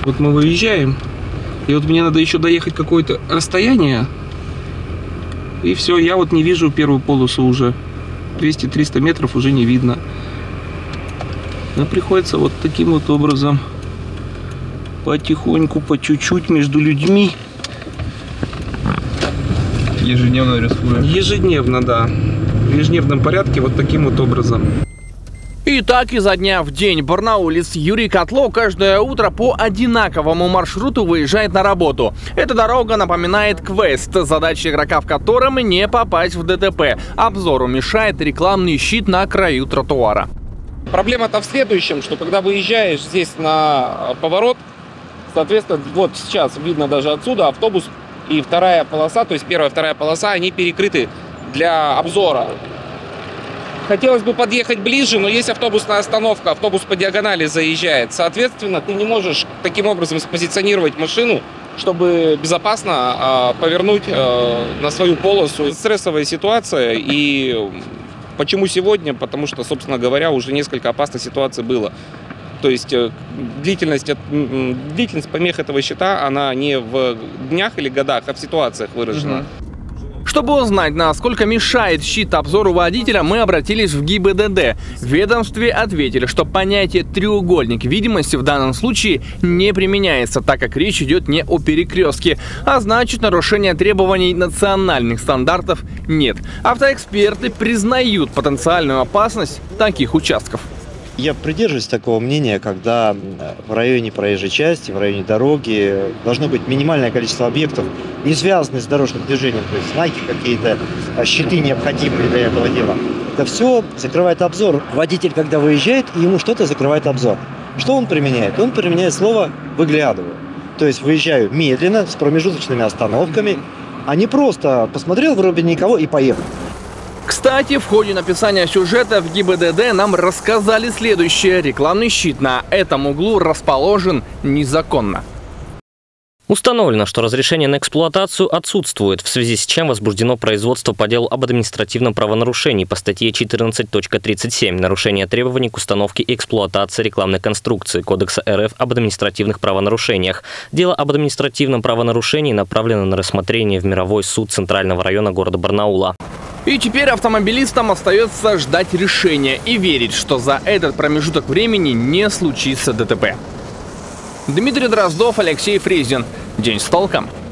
Вот мы выезжаем, и вот мне надо еще доехать какое-то расстояние, и все, я вот не вижу первую полосу уже. 200-300 метров уже не видно. Но приходится вот таким вот образом потихоньку, по чуть-чуть между людьми. Ежедневно рискуя. Ежедневно, да. В ежедневном порядке вот таким вот образом. И так изо дня в день барнаулец Юрий Котло каждое утро по одинаковому маршруту выезжает на работу. Эта дорога напоминает квест, задача игрока в котором не попасть в ДТП. Обзору мешает рекламный щит на краю тротуара. Проблема-то в следующем, что когда выезжаешь здесь на поворот, соответственно, вот сейчас видно даже отсюда автобус и вторая полоса, то есть первая, вторая полоса, они перекрыты для обзора. Хотелось бы подъехать ближе, но есть автобусная остановка, автобус по диагонали заезжает. Соответственно, ты не можешь таким образом спозиционировать машину, чтобы безопасно повернуть на свою полосу. Стрессовая ситуация. И почему сегодня? Потому что, собственно говоря, уже несколько опасных ситуаций было. То есть длительность помех этого щита, она не в днях или годах, а в ситуациях выражена. Чтобы узнать, насколько мешает щит обзору водителя, мы обратились в ГИБДД. В ведомстве ответили, что понятие «треугольник видимости» в данном случае не применяется, так как речь идет не о перекрестке, а значит, нарушения требований национальных стандартов нет. Автоэксперты признают потенциальную опасность таких участков. Я придерживаюсь такого мнения, когда в районе проезжей части, в районе дороги должно быть минимальное количество объектов, не связанных с дорожным движением, то есть знаки какие-то, щиты необходимые для этого дела. Это все закрывает обзор. Водитель, когда выезжает, ему что-то закрывает обзор. Что он применяет? Он применяет слово «выглядываю». То есть выезжаю медленно, с промежуточными остановками, а не просто посмотрел, вроде никого и поехал. Кстати, в ходе написания сюжета в ГИБДД нам рассказали следующее. Рекламный щит на этом углу расположен незаконно. Установлено, что разрешение на эксплуатацию отсутствует, в связи с чем возбуждено производство по делу об административном правонарушении по статье 14.37 «Нарушение требований к установке и эксплуатации рекламной конструкции» Кодекса РФ об административных правонарушениях. Дело об административном правонарушении направлено на рассмотрение в Мировой суд Центрального района города Барнаула. И теперь автомобилистам остается ждать решения и верить, что за этот промежуток времени не случится ДТП. Дмитрий Дроздов, Алексей Фризин. День с толком.